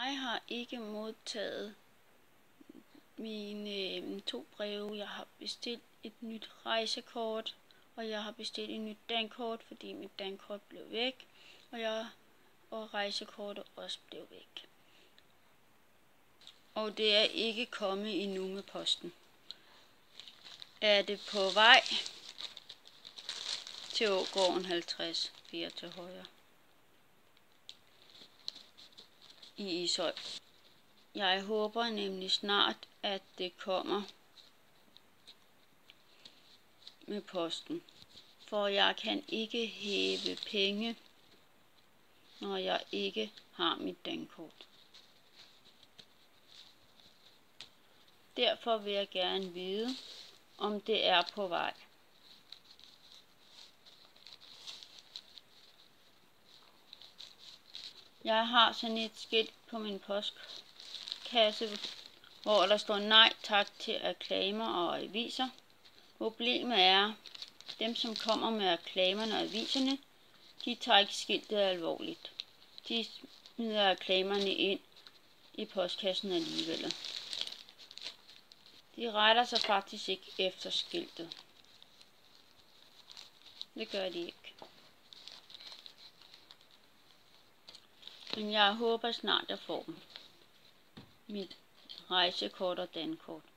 Jeg har ikke modtaget mine 2 breve. Jeg har bestilt et nyt rejsekort, og jeg har bestilt et nyt dankort, fordi mit dankort blev væk, og rejsekortet også blev væk. Og det er ikke kommet endnu med posten. Er det på vej til Ågården 50, 4 til højre i Ishøj. Jeg håber nemlig snart, at det kommer med posten, for jeg kan ikke hæve penge, når jeg ikke har mit dankort. Derfor vil jeg gerne vide, om det er på vej. Jeg har sådan et skilt på min postkasse, hvor der står nej tak til reklamer og aviser. Problemet er, dem som kommer med reklamerne og aviserne, de tager ikke skiltet alvorligt. De smider reklamerne ind i postkassen alligevel. De retter sig faktisk ikke efter skiltet. Det gør de ikke. Men jeg håber snart, jeg får dem. Mit rejsekort og dankort.